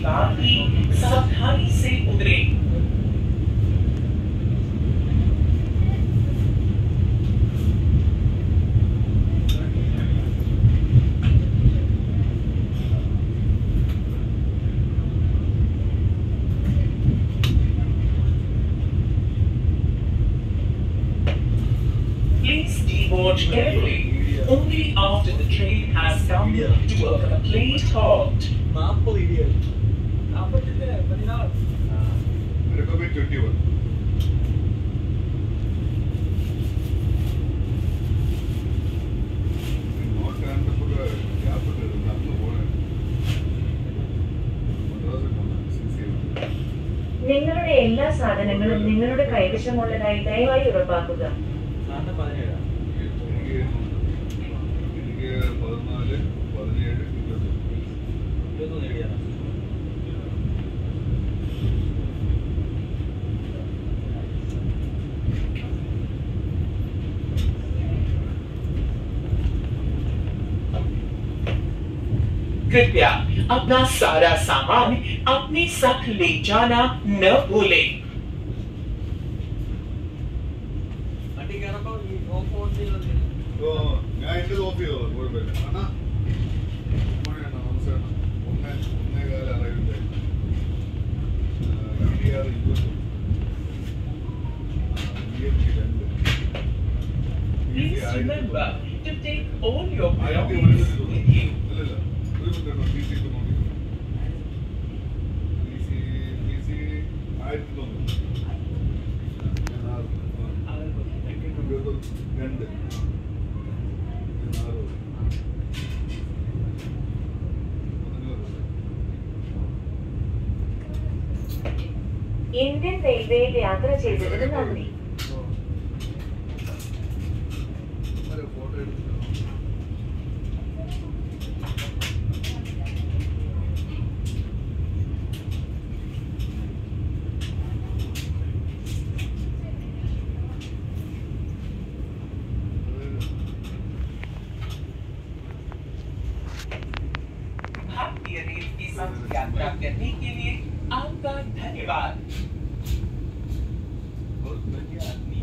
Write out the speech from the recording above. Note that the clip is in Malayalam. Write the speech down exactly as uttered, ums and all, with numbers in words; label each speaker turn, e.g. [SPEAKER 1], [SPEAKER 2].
[SPEAKER 1] बाद ही सावधानी से उतरे। Please deboard carefully. Only after the train has come to a complete halt.
[SPEAKER 2] നാൽപ്പത് ഇടിയാണ് നാൽപ്പത്തെട്ട് പതിനാറ്
[SPEAKER 3] ട്വന്റി വൺ
[SPEAKER 4] നിങ്ങളുടെ എല്ലാ സാധനങ്ങളും നിങ്ങളുടെ കൈവശമുള്ളതായി ദയവായി ഉറപ്പാക്കുക.
[SPEAKER 3] പതിനാല് പതിനേഴ് ഇരുപത്തൊന്ന്
[SPEAKER 2] നേടിയാണ്
[SPEAKER 1] कृपया अपना सारा सामान अपने साथ ले जाना न भूलें।
[SPEAKER 3] ഞാൻ എന്റെ ഓഫ് ചെയ്തോ കുഴപ്പമില്ല അണ്ണാ നമസ്കാരം ഒന്നേ ഒന്നേ കാല അറിയുന്നത് ഇരുപത് രണ്ട്
[SPEAKER 1] Please remember to take all your belongings with you.
[SPEAKER 3] അല്ലല്ല ഒരു മിനിറ്റ് പി സി നോക്കി പി സി പി സി ആയിരത്തി തൊണ്ണൂറ് രണ്ട്
[SPEAKER 4] ഇന്ത്യൻ റെയിൽവേയിൽ യാത്ര ചെയ്തതിന് നന്ദി.
[SPEAKER 3] ഫോട്ടോ എടുത്തു
[SPEAKER 1] भारतीय रेल के साथ यात्रा करने के लिए आपका धन्यवाद।
[SPEAKER 3] बहुत बढ़िया आदमी